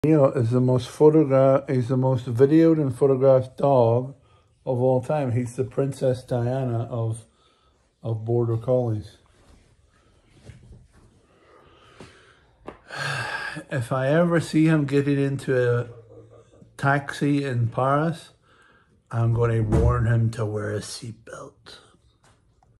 Neil is the most videoed and photographed dog of all time. He's the Princess Diana of Border Collies. If I ever see him getting into a taxi in Paris, I'm going to warn him to wear a seatbelt.